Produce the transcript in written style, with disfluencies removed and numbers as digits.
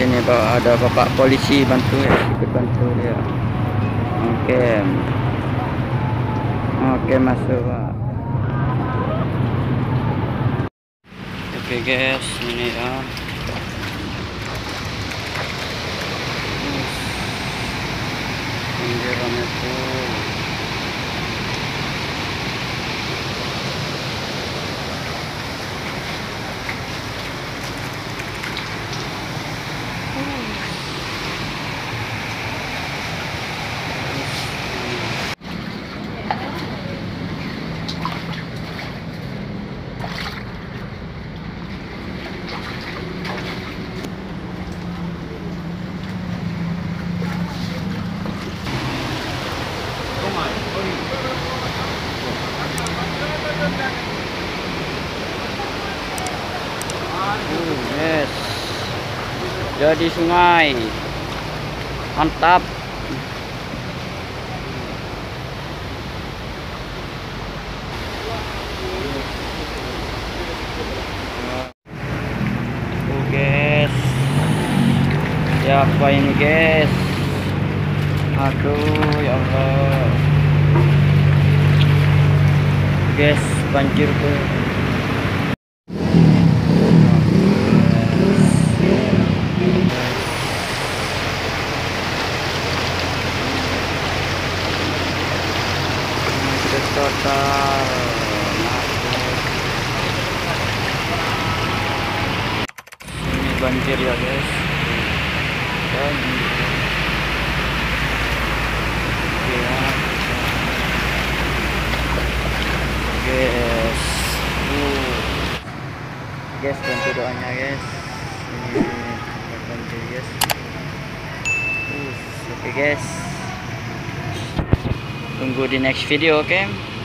ini ada bapak polisi bantu ya, ikut bantu dia. Okey. Okey, masuk Pak. Okey guys, ini ya. Ini ramai tuh. Yes, jadi sungai mantap. Guys, siapa ini guys? Aduh ya Allah guys, banjir tuh. Total ini banjir ya guys, banjir ya guys. Guys, bantu doanya guys, ini banjir guys. Oke guys, tunggu di next video, oke?